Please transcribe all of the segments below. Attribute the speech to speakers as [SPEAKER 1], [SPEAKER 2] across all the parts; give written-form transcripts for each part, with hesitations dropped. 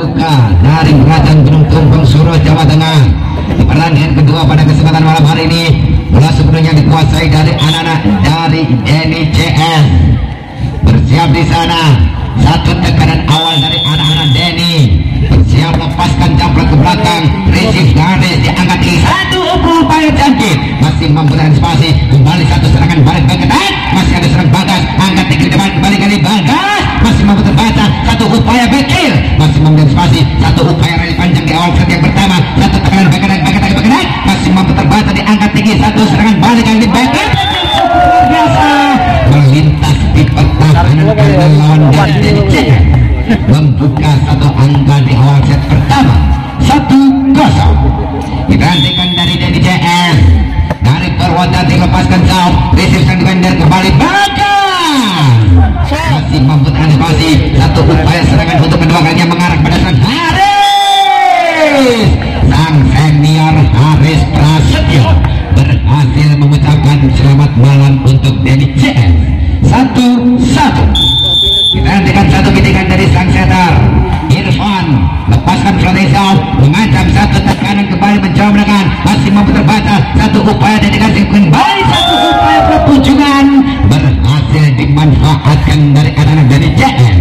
[SPEAKER 1] pembuka dari Kerajaan Gunung Tumpeng Suro Jawa Tengah. Di pertandingan kedua pada kesempatan malam hari ini, bola sepenuhnya dikuasai dari anak-anak dari NICS. Bersiap di sana, satu tekanan awal dari anak-anak Denny. Bersiap lepaskan jambret ke belakang, receive Garis diangkat tinggi, satu upaya jangkit, masih mampu antisipasi, kembali satu serangan balik berketat, masih ada serang Bagas, angkat tinggi depan, kembali kali Bagas, masih mampu terbaca, satu upaya back kill, masih mampu antisipasi, satu upaya rally panjang di awal set yang pertama, satu tekanan berketat, masih mampu terbaca, diangkat tinggi, satu serangan balik kali Bagas, luar biasa, melintas di pertahanan karena lawan dari DCS. Membuka satu angka di awal set pertama 1-0. Digantikan dari DCS, dari Purwodadi lepaskan jauh, receive sang defender kembali Bagas, masih mampu antisipasi, satu upaya serangan untuk kedua kalinya mengarah pada sang Haris. Sang senior Haris Prasetyo berhasil mengucapkan selamat malam untuk DCS. 1-1. Kita nantikan satu bidikan dari sang setter Irfan, lepaskan Frontesau, mengancam satu tekanan kembali mencoba menekan, masih mampu terbaca, satu upaya dedikasi kembali, satu upaya pertunjukan berhasil dimanfaatkan dari anak-anak dari JN.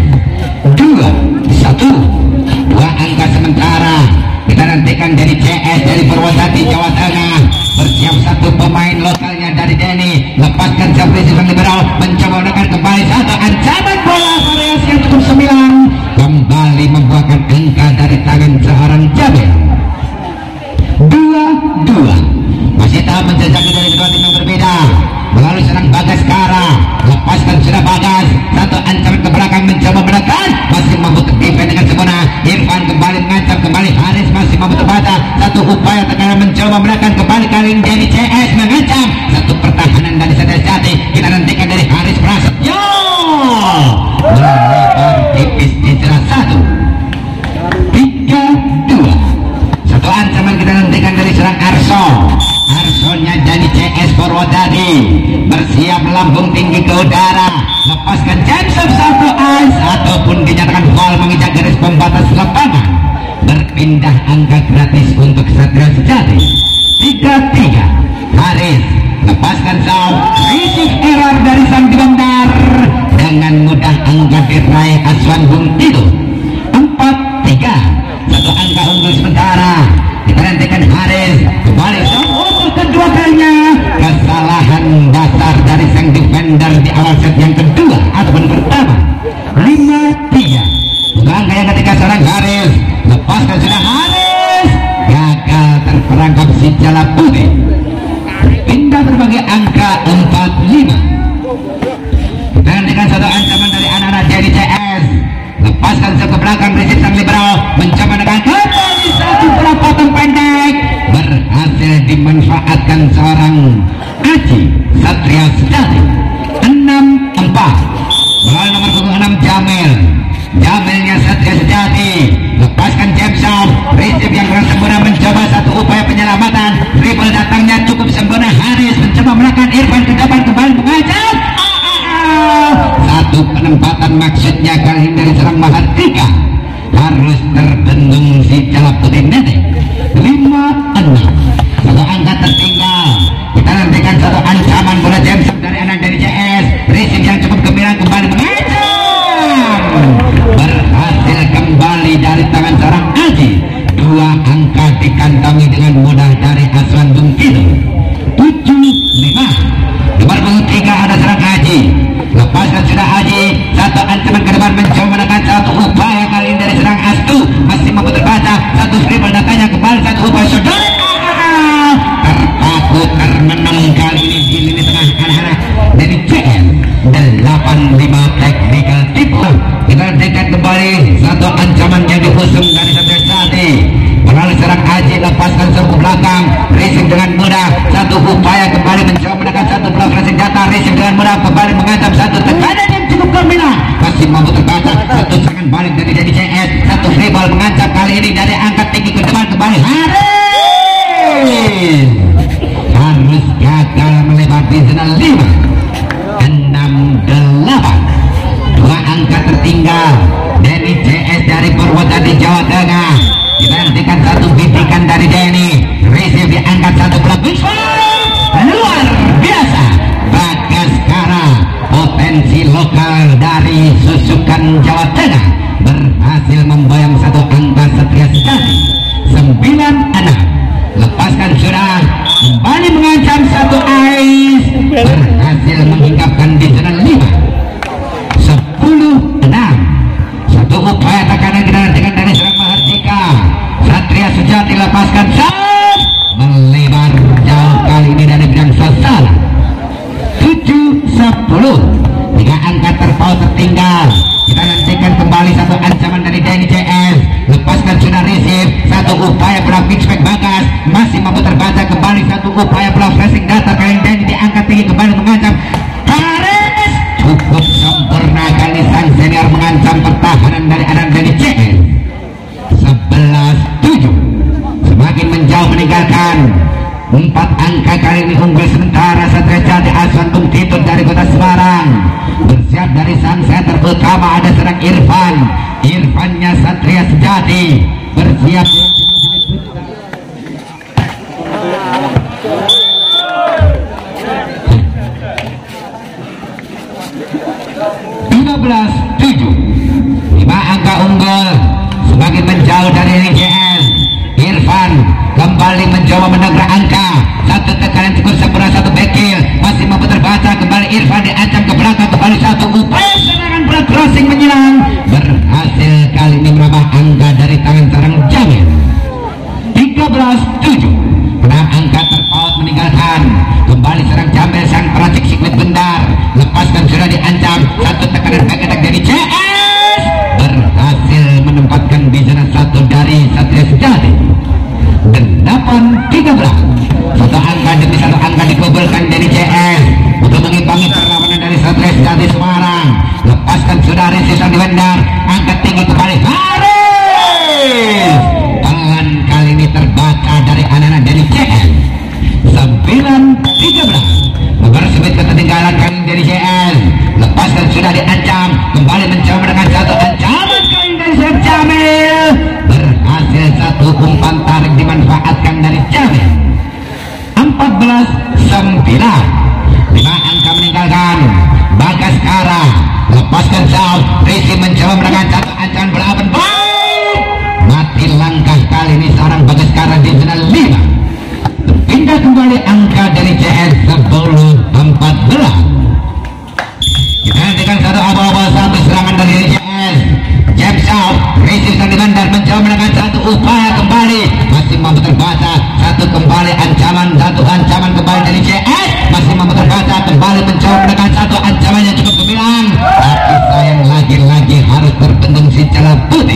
[SPEAKER 1] 2-1, dua angka sementara. Kita nantikan dari CS dari Purwodadi Jawa Tengah. Bersiap satu pemain lokalnya dari Denny, lepaskan Jabri sang liberal, mencoba menekan kembali, satu ancaman bola variasi yang cukup 9, kembali membuahkan angka dari tangan seorang Jabir. 2-2, masih tahap menjajaki dari kedua tim yang berbeda melalui serang Bagas Kara, lepaskan sudah Bagas, satu ancaman ke belakang mencoba menekan, masih mampu defend dengan sempurna. Irfan kembali mengancam, kembali Haris masih mampu terbaca, satu upaya tekanan mencoba menekan, kembali kali ini dari CS mengancam, satu pertahanan dari Setes Jati. Kita nantikan dari Haris Prasetyo melebar tipis di celah 1. 3-2, satu ancaman kita nantikan dari serang Arsonya dari CS Purwodadi, bersiap melambung tinggi ke udara, lepaskan chance of satu ice ataupun dinyatakan foul menginjak garis pembatas lapangan. Berpindah angka gratis untuk Satria Sejati. 3-3, Haris lepaskan saw, receive error dari sang defender, dengan mudah angka diraih Aswan Bung Tido. 4-3, satu angka unggul sementara. Kita nantikan Haris kembali untuk kedua kalinya, kesalahan dasar dari sang defender di awal set yang kedua ataupun pertama. 5-3, angka yang ketika seorang Haris, lepaskan sudah Haris, gagal terperangkap si Jala Putih, pindah berbagai angka 4-5. Kita nantikan satu ancaman dari anak-anak dari CS, lepaskan ke belakang, receive sang liberal, mencoba dengan kembali satu bola potong pendek, berhasil dimanfaatkan seorang Aji Satria Sejati. 6-4, melalui nomor punggung 6 Jamilnya Satria Sejati, lepaskan Jamsam, receive yang kurang sempurna, mencoba satu upaya penyelamatan, dribble datangnya cukup sempurna. Haris mencoba menekan, Irfan ke depan kembali mengajak, satu penempatan maksudnya kali ini dari serang Mahardika, harus terbendung si Jala Putih Nete. 5-6, satu angka tertinggal. Kita nantikan satu ancaman bola James dari anak dari CS, receive yang cukup gembira, kembali mengajak, berhasil kembali dari tangan seorang Aji. Dua angka dikantongi dengan mudah dari Aswan Bung Kido. 7-5, nomor punggung 3 ada serang Aji, lepaskan sudah Aji, satu ancaman ke depan, mencoba menekan, satu upaya kali ini dari serang Astu, masih mampu terbaca, satu dribble datanya kembali, satu upaya saudara, terpaku termenang kali ini di lini tengah anak-anak dari JM. 85 technical tipu. Kita dekat kembali, satu ancaman yang diusung dari Satria Sejati melalui serang Aji, lepaskan serbu belakang, racing dengan mudah, satu upaya kembali mencoba menekan, satu blok senjata, racing dengan mudah kembali mengancam, satu tekanan yang cukup gembira, masih mampu terbaca, satu serangan balik dari CS, satu free ball mengancam, kali ini dari angkat tinggi ke depan kembali Haris, harus gagal melebar di zona 5. 6-8, dua angka tertinggal dari CS dari Purwodadi Jawa Tengah. Kita nantikan satu bidikan dari Denny. Receive diangkat satu bola luar biasa. Bagaskara, potensi lokal dari Susukan Jawa Tengah, berhasil membayang satu angka Satria Sejati 9-6. Lepaskan sudah, kembali mengancam satu ais, berhasil menghinggapkan di zona 5. 10-6. Satu upaya tekanan kita dengan dari serang Mahardika. Satria Sejati lepaskan shot, melebar jauh kali ini dari bidang sasaran. 7-10. 3 angka terpaut tertinggal. Kita nantikan kembali satu ancaman dari Denny CS. Lepaskan sudah receive. Satu upaya bola pitchback Bagas, masih mampu terbaca kembali. Satu upaya bola flashing data kali Denny diangkat tinggi kembali mengancam. Paris cukup sempurna kali sang senior mengancam pertahanan dari anak Denny CS. 11-7. Semakin menjauh meninggalkan 4 angka kali ini unggul sementara Satria Sejati. Aswan Bung Titut dari Kota Semarang bersiap dari sang setter utama. Ada serang Irfannya Satria Sejati bersiap. 15-7. 5 angka unggul semakin menjauh dari RJS. Irfan kembali mencoba menabrak angka. Satu tekanan cukup sempurna, satu bekil masih mampu terbaca kembali. Irfan diancam ke belakang kembali. Satu upaya serangan bola crossing menyilang, berhasil kali ini menambah angka dari tangan sarang Jamil. 13-7. 6 angka terpaut meninggalkan kembali serang Jamil. Sang peracik siklet bendar lepaskan sudah diancam. Satu tekanan back attack dari CS, berhasil menempatkan di zona 1 dari Satria Sejati. 8-13. Satu angka demi satu angka dikumpulkan dari CS untuk mengimbangi perlawanan dari Satria Sejati Semarang. Lepaskan sudah Resisan di bendar, angkat tinggi kembali Haris. Pelan kali ini terbaca dari anak-anak dari CS. 9-13. Mempersempit ketertinggalan kali dari CS. Lepaskan sudah diancam, kembali mencoba dengan satu ancaman kali dari Syed Jamil. Berhasil satu umpan tarik dimanfaatkan dari Jamil. 14-9. 5 angka meninggalkan Bagaskara. Lepaskan jauh, Risi mencoba dengan satu ancaman berapan baik. Mati langkah kali ini seorang Bagaskara di zona 5. Pindah kembali angka dari CS 10-14. Kita nantikan satu awal-awal satu serangan dari CS. James South, Risi di bandar mencoba dengan satu upaya kembali, masih mampu terbaca. Satu kembali ancaman, satu ancaman kembali dari CS, masih mampu terbaca kembali mencoba dengan satu ancaman yang cukup gemilang, tapi sayang lagi-lagi harus terbentung si Jala Putih.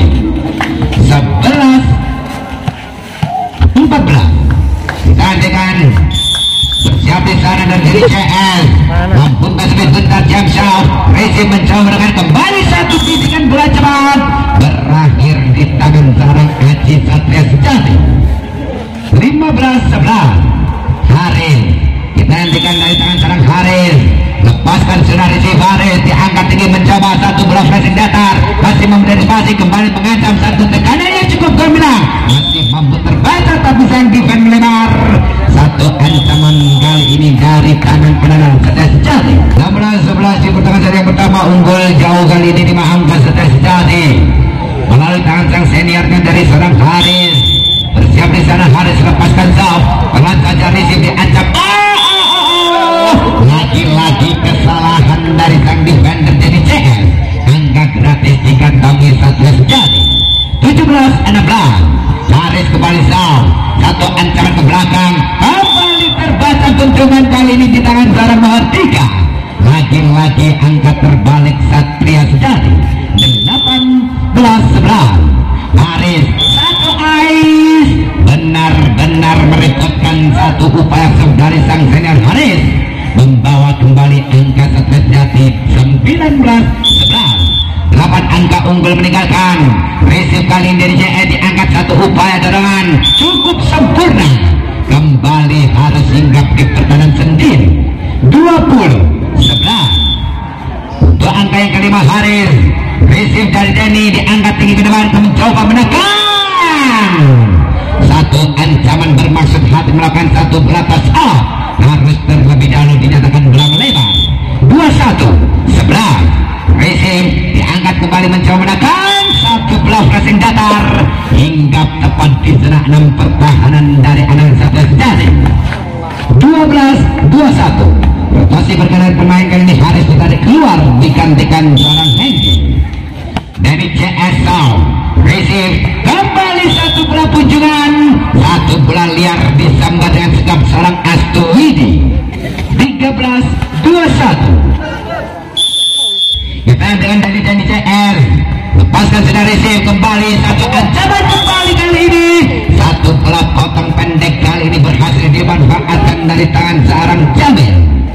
[SPEAKER 1] 11-14. Kita nantikan bersiap di sana dan dari CS membungkas sebentar James Shaw. Resi mencoba dengan kembali satu bisikan bola cepat, berakhir di tangan sarang Aji Satria Sejati. 15-11. Haris, kita nantikan dari tangan sarang Haris. Lepaskan sudah Resi Haris, diangkat tinggi mencoba satu bola flashing datar, masih memperbaiki kembali mengancam satu tekanan yang cukup gemilang, masih mampu terbaca tapi sang defense melebar. Satu ancaman kali ini dari tangan penangan Satria Sejati. 16-11 di pertengahan seri yang pertama unggul jauh kali ini 5 angka Satria Sejati melalui tangan sang seniornya dari seorang Haris. Bersiap di sana Haris, lepaskan Zaf, pelan saja Risif diancam. Lagi-lagi kesalahan dari sang defender jadi CS. Angka gratis dikantongi Satria Sejati. 17-16. Haris kembali Zaf, satu ancaman ke belakang, kembali terbaca bentungan kali ini di tangan Sarang Mahardika. Lagi-lagi angka terbalik Satria Sejati. 18-11. Haris satu ais, benar-benar merepotkan satu upaya dari sang senior Haris, membawa kembali angka Satria Sejati 19-11. 8 angka unggul meninggalkan. Resip kali ini dari JE diangkat satu upaya dorongan cukup sempurna, kembali harus hinggap di pertahanan sendiri. 20-11. Untuk angka yang kelima Haris receive dari Denny, diangkat tinggi ke depan, mencoba menekan. Satu ancaman bermaksud hati melakukan satu beratas off, harus terlebih dahulu dinyatakan bola melebar. 21-11, receive diangkat kembali, mencoba menekan, satu bola pressing datar hingga tepat di zona 6 pertahanan dari anak satu Jatim. 12-21, rotasi pergerakan pemain kali ini harus ditarik keluar, digantikan seorang Henry dari CS Sound. Receive kembali, satu bola punjungan, satu bola liar disambar dengan sikap seorang Astuwidi. 13-21, kita dengan dari CS lepaskan sudah, receive kembali, satu ancaman kembali kali ini, satu bola potong pendek kali ini berhasil dimanfaatkan dari tangan seorang Jamil.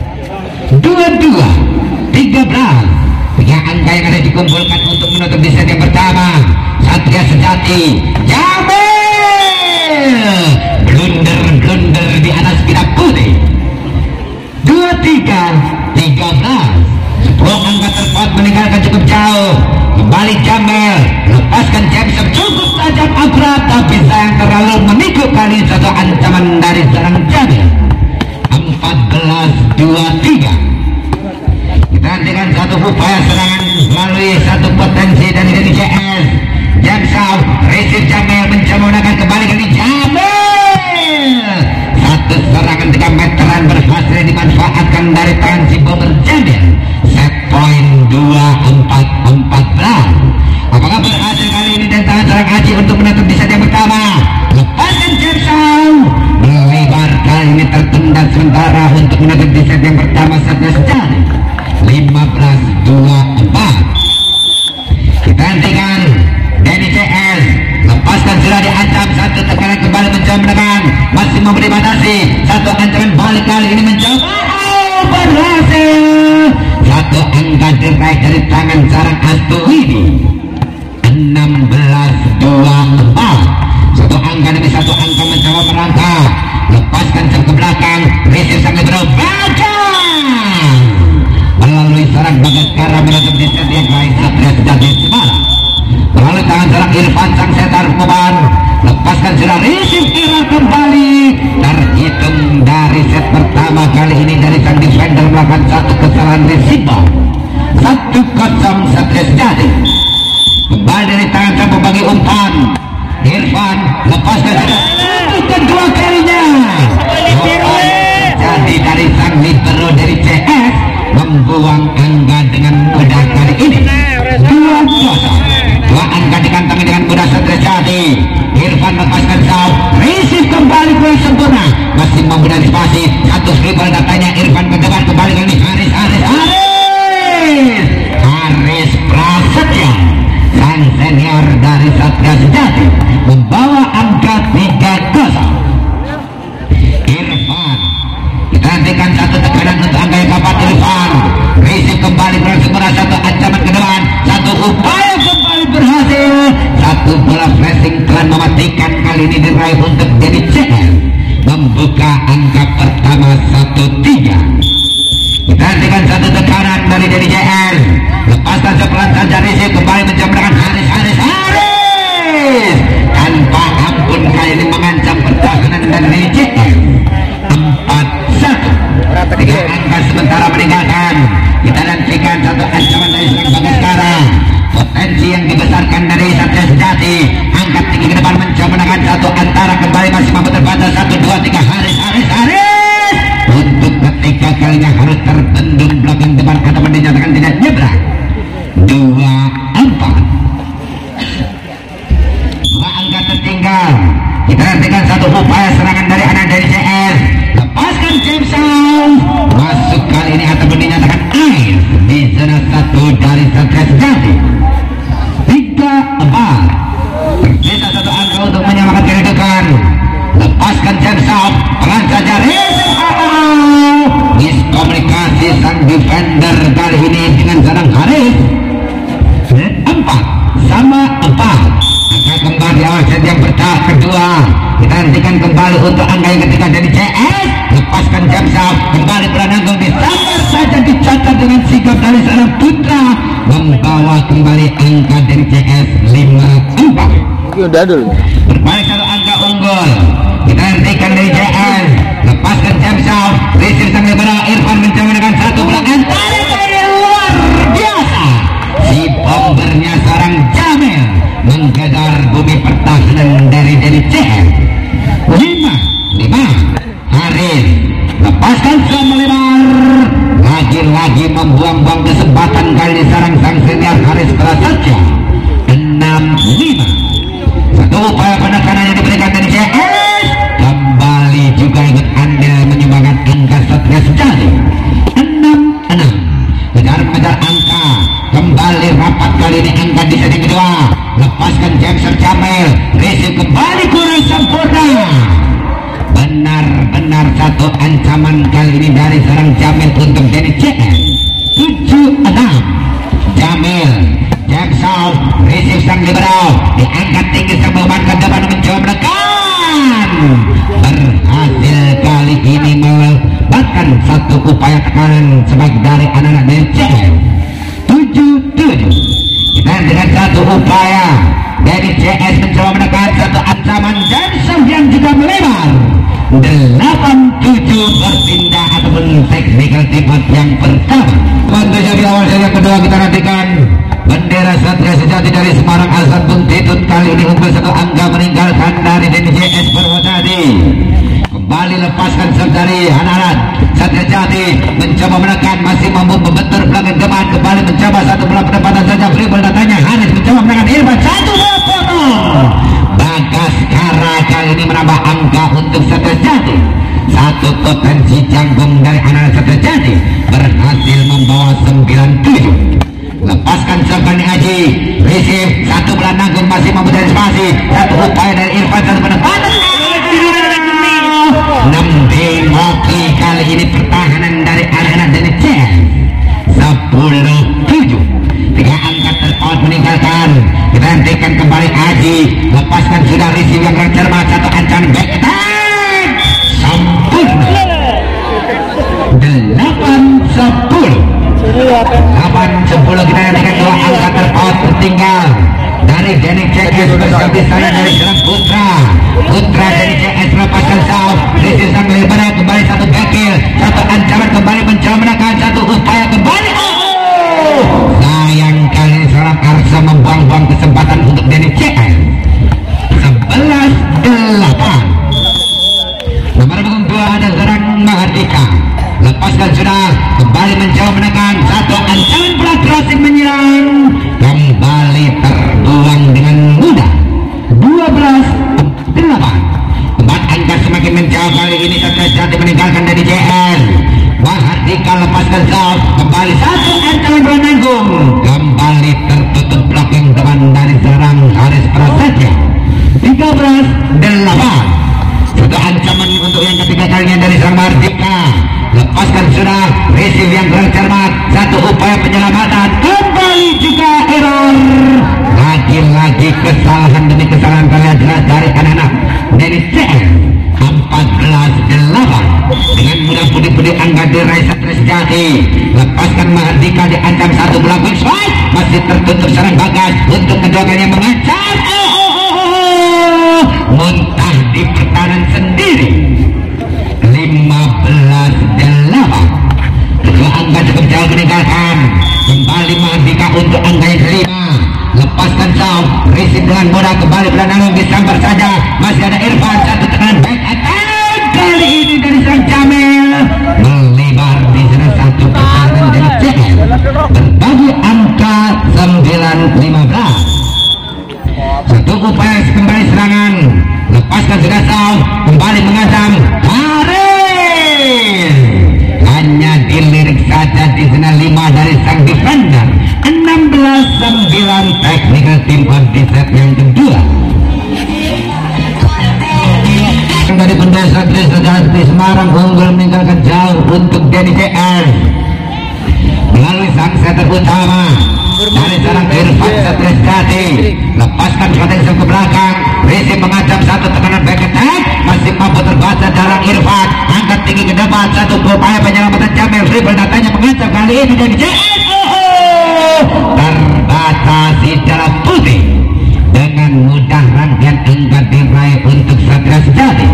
[SPEAKER 1] 22-13, tiga angka yang ada dikumpulkan untuk menutup di set yang pertama. Satria Sejati, Jamil blunder di atas pita putih. 23-13, 10 angka terpaut meninggalkan cukup jauh. Kembali Jamil, lepaskan Jameson cukup tajam akurat, tapi sayang terlalu memikul kali satu ancaman dari seorang Jamil. 14-23, kita dengan satu upaya serangan melalui satu potensi dari CS. Jameson, receive Jamil, mencoba menggunakan kembali kali Jamil, satu serangan 3 meteran berhasil dimanfaatkan dari tangan si bomber Jamil. Set point 24-14, apakah berhasil kali ini dan tangan seorang Aji untuk menutup di set yang pertama? Lepaskan Jameson, melebar kali ini tertunda sementara untuk menutup di set yang pertama. Satria Sejati 15-24, kita hentikan Denny CS, lepaskan sudah diancam, satu tekanan kembali mencoba menekan, masih memberi batasi, satu ancaman balik kali ini mencoba, berhasil, satu angka diraih dari tangan seorang Astuwidi. 16-24, satu angka demi satu angka mencoba merangkak, lepaskan jam ke belakang, receive sangat berbelakang melalui seorang Bagaskara menutup di set yang lain. Satria Sejati Semarang melalui tangan seorang Irfan sang setar Kuban, lepaskan sudah, receive era kembali, terhitung dari set pertama kali ini dari sang defender melakukan satu kesalahan risiko. 1-0 Satria Sejati. Kembali dari tangan sang pembagi umpan, Irfan lepaskan sudah untuk kedua kalinya. Jadi dari sang libero dari CS membuang angka dengan mudah kali ini. 2-0, dua angka dikantongi dengan mudah Satria Sejati. Irfan lepaskan saut, receive kembali kurang sempurna, masih mampu dari spasi, satu skripal datanya. Irfan ke depan kembali kali ini Haris Prasetya, sang senior dari Satria Sejati, membawa angka 3-0. Irfan, kita nantikan satu tekanan untuk angka yang dapat. Irfan receive kembali kurang sempurna, satu ancaman ke depan, satu upaya kembali berhasil, satu bola flashing telah mematikan kali ini diraih untuk jadi CL, membuka angka pertama 1-3. Kita nantikan satu tekanan dari JR, lepaskan sepelan saja, receive kembali menjamrekan Haris tanpa ampun kali ini mengancam pertahanan dari JR. 4-1, tiga angka sementara meninggalkan. Kita nantikan satu ancaman dari seorang Bagaskara, potensi yang dibesarkan dari Satria Sejati, angkat tinggi ke depan mencoba menekan, satu antara kembali masih mampu terbatas. 1-2-3, Haris untuk ketiga kalinya harus terbendung belakang depan atau dinyatakan tidak nyebrang. 2-4, dua angka tertinggal. Kita nantikan satu upaya serangan dari anak dari CS, lepaskan Jameson, masuk kali ini atau dinyatakan air di zona 1 dari Satria Sejati. 3-4, tersisa satu angka untuk menyamakan kedudukan. Lepaskan Jameson, pelan saja, miskomunikasi sang defender kali ini dengan seorang Haris. 4-4, akan kembali set yang kedua. Kita hentikan kembali untuk angka yang ketiga dari CS. Lepaskan jam sah, kembali Prananggung disambar saja, dicatat dengan sigap dari seorang Putra, membawa kembali angka dari CS 5-4.
[SPEAKER 2] Udah dulu.
[SPEAKER 1] Berbalik satu angka unggul. Kita hentikan dari CS. Lepaskan jam sah, receive sang liberal Irfan mencoba dengan satu belakang tarik luar biasa. Si bombernya seorang Jamil menggedor bumi pertahanan dari CS. 5 Haris lepaskan sama lebar, lagi-lagi membuang-buang kesempatan kali ini sarang sang senior Haris Prasetya. 6-5. Satu upaya penekanan yang diberikan dari CS, kembali juga ikut andil menyumbangkan angka Satria Sejati. 6-6. Kejar-kejar angka, kembali rapat kali ini angka di set yang kedua. Lepaskan Jameser Jamil, receive kembali kurang sempurna. Benar-benar satu ancaman kali ini dari seorang Jamil untuk Denny CS. 7-6. Jamil, Jameson, receive sang liberal, diangkat tinggi sang beban ke depan mencoba menekan. Berhasil kali ini melebatkan satu upaya tekanan sebagai dari anak-anak Denny CS. 7-7. Kita dengan satu upaya dari CS mencoba menekan satu ancaman Jameson yang juga melebar. 8-7 bertindak ataupun technical tipat yang pertama. Tentunya di awal set yang kedua kita nantikan bendera Satria Sejati dari Semarang Hasan Buntitut kali ini unggul satu angka meninggalkan dari DNJS Purwodadi. Kembali lepaskan serve dari Hanarat. Satria Sejati mencoba menekan, masih mampu membentur belakang depan, kembali mencoba satu bola pendapatan saja free ball datanya. Haris mencoba menekan Irfan, satu bola potong. Bagaskara kali ini menambah angka untuk Satria Sejati. Satu potensi janggung dari anak Satria Sejati berhasil membawa 9-7. Lepaskan Sergani Haji, receive satu bola nanggung, masih mampu dari spasi, satu upaya dari Irfan, satu penempatan 6 Moki kali ini pertahanan dari anak-anak dari CS. 10-7. 3 angka terpaut meninggalkan. Kita hentikan kembali Haji, lepaskan sudah receive yang cermat, satu ancaman back attack sempurna. 8-10. 8-10 kita hentikan 2 angka terpaut tertinggal dari Denny CS bersama di sana dari serang Putra Denny CS lepaskan sahab, receive sang lebar, kembali satu bekil, satu ancaman, kembali mencoba menekan, satu upaya kembali. Sayang kali seorang Arsa membuang-buang kesempatan untuk Denny CS. 11-8. Nomor 2 ada seorang Mahardika, lepaskan sudah, kembali mencoba menekan, satu ancaman pula crossing menyerang, kembali terbuang dengan mudah. 12-8. Tempat angka semakin menjauh kali ini. Satria Sejati meninggalkan dari JL. Mahardika lepaskan sahab, kembali satu ancaman Prananggung, kembali tertutup belakang depan dari serang Haris Prasetya. 13-8. Satu ancaman untuk yang ketiga kalinya dari serang Mahardika, lepaskan sudah, receive yang kurang cermat, satu upaya penyelamatan, kembali juga error. Lagi-lagi kesalahan demi kesalahan kalian jelas dari anak-anak dari CS. 14-8. Dengan mudah putih-putih angka diraih Satria Sejati. Lepaskan Mahardika, diancam satu belakang strike, masih tertutup serang Bagas untuk kedua kalinya mengancam. Muntah di pertahanan sendiri. 15-8. Kedua angka cukup jauh meninggalkan. Kembali Mahardika untuk angka yang kelima. Lepaskan sahab, receive dengan mudah, kembali Prananggung disambar saja, masih ada Irfan, satu tekanan back attack kali ini dari sang Jamil, melebar di sana satu pertahanan dari CS. Berbagi angka 9-15. Satu upaya kembali serangan, lepaskan sudah sahab, kembali mengancam Haris, hanya dilirik saja di sana 5 dari sang defender. 16-9 technical team on di set yang kedua. Dari bendera Satria Sejati Semarang unggul meninggalkan jauh untuk Denny CS melalui sang setter utama dari seorang Irfan Satria Sejati. Lepaskan potensi ke belakang, dari CS. Terbaca secara putih dengan mudah rangkaian angka diraih untuk Satria Sejati.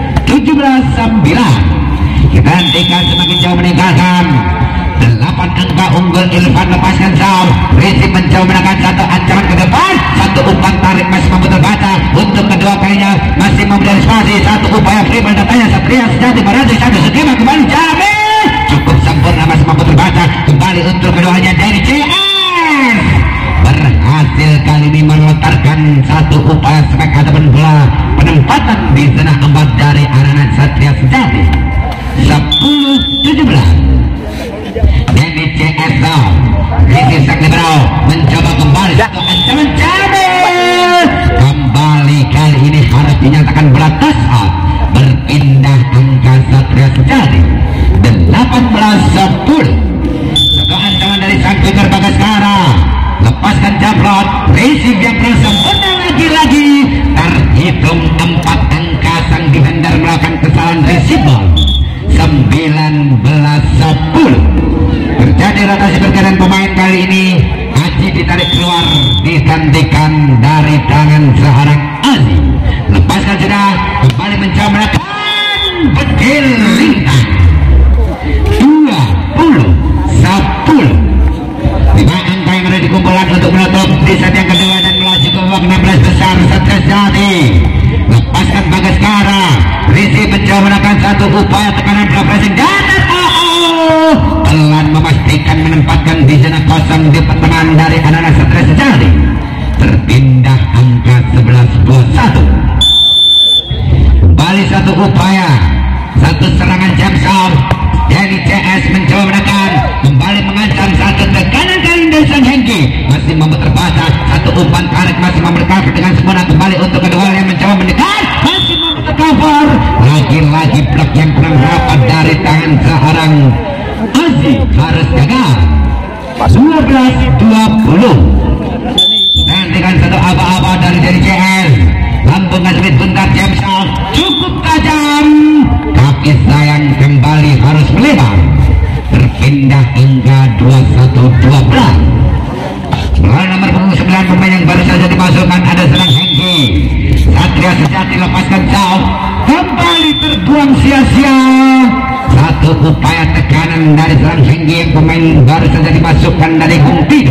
[SPEAKER 1] 17-9. Kita hentikan semakin jauh meninggalkan 8 angka unggul. Irfan lepaskan jauh, Rizky mencoba menekan satu ancaman ke depan, satu umpan tarik masih mampu terbaca untuk kedua kalinya, masih memberi spasi, satu upaya dribble datanya Satria Sejati berada satu skema kembali Jamil, cukup sempurna masih mampu terbaca kembali untuk keduanya dari CS, berhasil kali ini melontarkan satu upaya spek ataupun bola penempatan di zona 4 dari anak-anak Satria Sejati. 10-17. Dari CS Rizky Saklibrau mencoba kembali satu ancaman Jamil, kembali kali ini harus dinyatakan bola touch out, berpindah angka Satria Sejati 18-10. Satu ancaman dari sang kiper Bagaskara, lepaskan Jablot, Rizky yang sempurna lagi-lagi, terhitung 4 angka sang defender melakukan kesalahan receiver. 19-10. Terjadi rotasi pergerakan pemain kali ini. Aji ditarik keluar, digantikan dari tangan seorang Aji. Lepaskan sudah, kembali mencoba menekan bedil lintang. 20-10. 5 angka yang ada dikumpulkan untuk menutup di set yang kedua dan melaju ke babak 16 besar Satria Sejati. Lepaskan Bagaskara, Rizky mencoba menekan satu upaya tekanan pressing dan pelan memastikan menempatkan di zona kosong di pertengahan dari anak-anak Satria Sejati. Terpindah angka 11-21. Kembali satu upaya, satu serangan jam out dari CS mencoba menekan, kembali mengancam satu tekanan kali dari sang Hengki, masih mampu terbaca satu umpan tarik, masih mampu tercover dengan sempurna, kembali untuk kedua yang mencoba menekan, masih mampu tercover, lagi-lagi blok yang kurang rapat dari tangan seorang Azi, harus gagal. 12-20. Dan dengan satu aba-aba dari CS, lambungan sedikit bentar jam out cukup tajam, tapi sayang kembali harus melebar, berpindah angka 21-12. Bola nomor 9 pemain yang baru saja dimasukkan ada serang Hengki. Satria Sejati lepaskan jauh, kembali terbuang sia-sia. Satu upaya tekanan dari serang Hengki yang pemain baru saja dimasukkan dari Gumpido.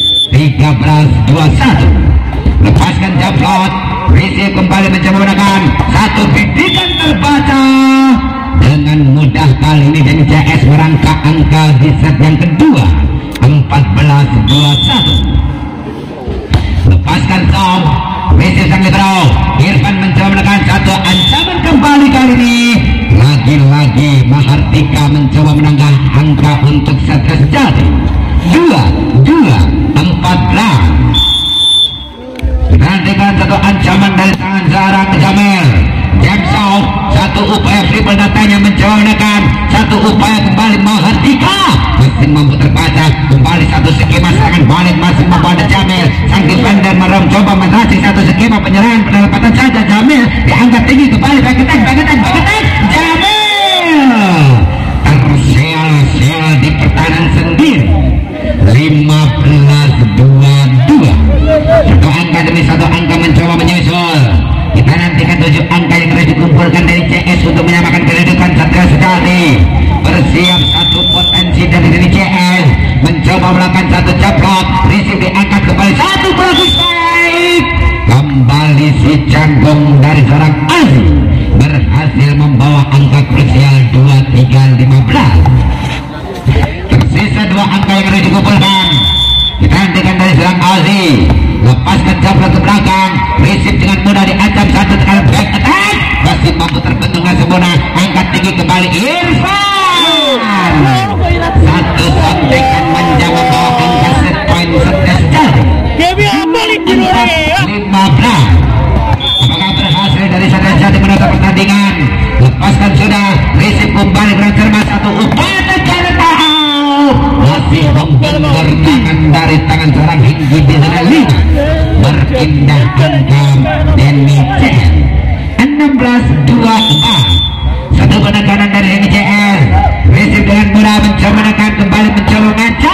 [SPEAKER 1] 13-21. Lepaskan Jablot, Rizky kembali mencoba menekan, satu bidikan terbaca dengan mudah kali ini dan CS merangkak angka di set yang kedua. 14-21. Lepaskan Tom, Rizky Saklibrau, Irfan mencoba menekan satu ancaman kembali kali ini, lagi-lagi Mahardika mencoba menangkap angka untuk Satria Sejati. 2-14. Nantikan satu ancaman dari tangan Zara ke Jamil. Jamsau, satu upaya dribble datanya mencoba menekan, satu upaya kembali Mahardika, masih mampu terbaca, kembali satu skema serangan balik masih mampu ada Jamil. Sang defender mencoba mengatasi satu skema penyerangan penempatan saja Jamil, diangkat tinggi kembali back attack Jamil tersial-sial di pertahanan sendiri. 15-22. Satu angka demi satu angka mencoba menyusul. Kita nantikan 7 angka yang harus dikumpulkan dari CS untuk menyamakan kedudukan Satria Sejati. Bersiap satu potensi dari CS, mencoba melakukan satu jablok, Rizky diangkat kembali, satu bagus baik, kembali si Canggung dari seorang Aziz berhasil membawa angka krusial 23-15. Tersisa 2 angka yang harus dikumpulkan. Kita hentikan dari serang Aziz, lepaskan jablok ke belakang, Rizky dengan mudah diancam satu tekanan back attack, masih mampu terbentuk dengan sempurna, angkat tinggi kembali Irfan, satu sontekan manja membawa angka set point Satria Sejati 15. Apakah berhasil dari Satria Sejati menutup pertandingan? Lepaskan sudah, Rizky kembali dengan cermat, satu upaya tekanan masih membentur tangan dari tangan seorang Hinggi di zona 5, berpindah angka Denny CL 16-24. Satu penekanan dari Denny CL, Rizky dengan mudah mencoba menekan, kembali mencoba mengacau,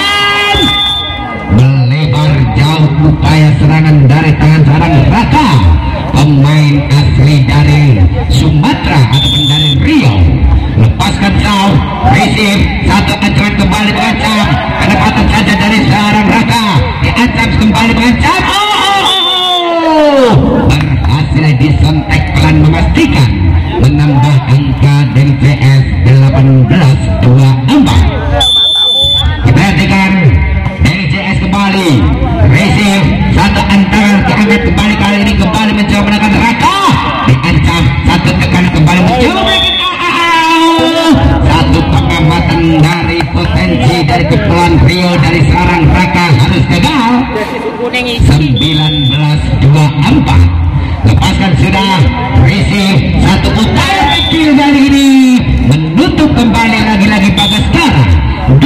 [SPEAKER 1] 4. Lepaskan sudah Risi, satu putaran kecil kali ini menutup kembali lagi-lagi Bagaskara 2, 5,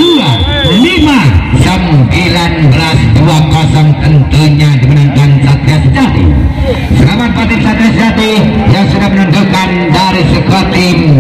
[SPEAKER 1] 19, 2-0 tentunya dimenangkan Satria Sejati. Selamat buat tim Satria Sejati yang sudah menentukan dari skor tim